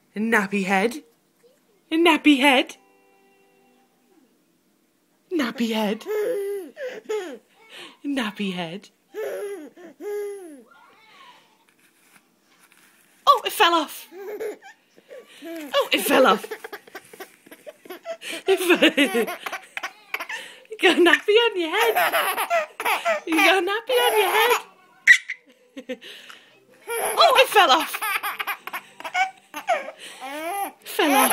Nappy head. Nappy head. Nappy head. Nappy head. Oh, it fell off. Oh, it fell off. You got a nappy on your head. You got a nappy on your head. Oh, it fell off. Fell off.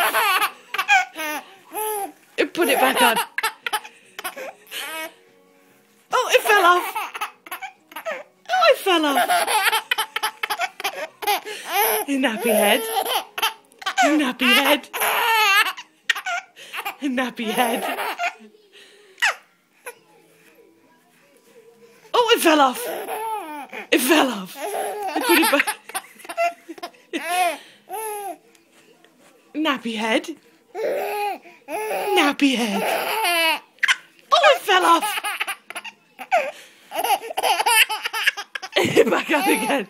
Put it back on. Oh, it fell off. Oh, it fell off. Nappy head. Nappy head. Nappy head. Oh, it fell off. It fell off. Put it back. Nappy head. Nappy head. Oh, it fell off. Back up again.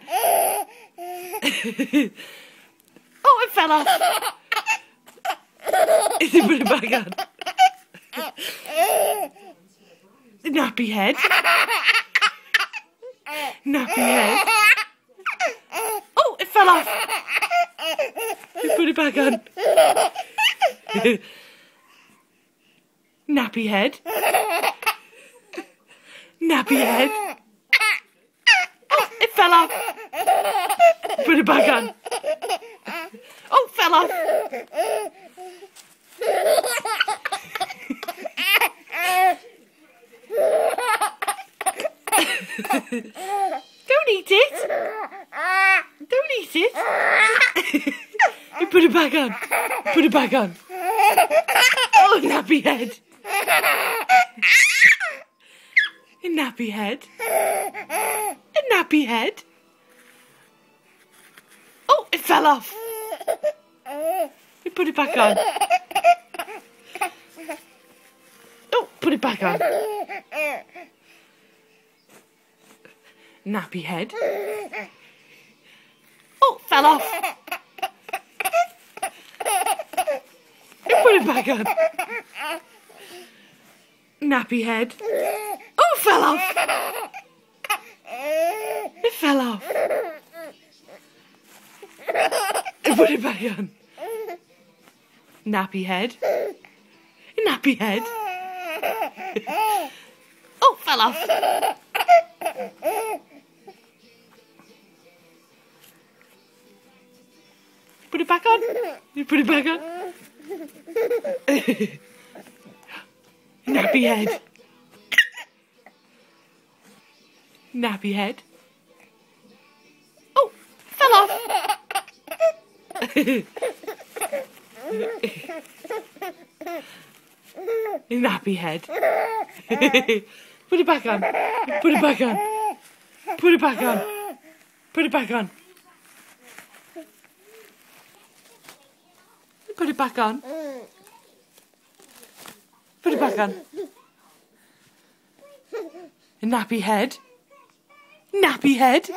Oh, it fell off. Put it back on. Nappy head. Nappy head. Oh, it fell off. Put it back on. Nappy head. Nappy head. Oh, it fell off. Put it back on. Oh, fell off. Don't eat it. Don't eat it. Put it back on. Put it back on. Oh, nappy head. Nappy head. Nappy head. Oh, it fell off. Put it back on. Oh, put it back on. Nappy head. Oh, fell off. Put it back on. Nappy head. Oh, fell off. It fell off. Put it back on. Nappy head. Nappy head. Oh, fell off. Put it back on. You put it back on. Nappy head. Nappy head. Oh, fell off. Nappy head. Put it back on. Put it back on. Put it back on. Put it back on. Put it back on. Put it back on. Nappy head. Nappy head.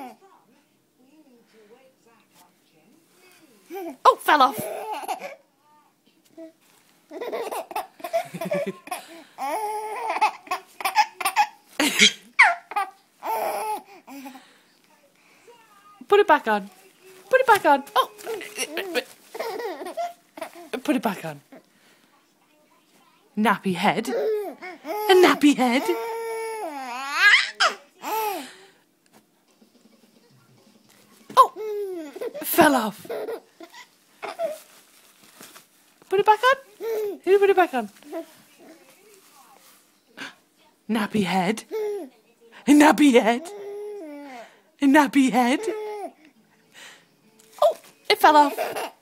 Oh, fell off. Put it back on. Put it back on. Oh. Put it back on. Nappy head. A nappy head. Oh. Fell off. Put it back on. Who put it back on? Nappy head. Nappy head. Nappy head. Oh, it fell off.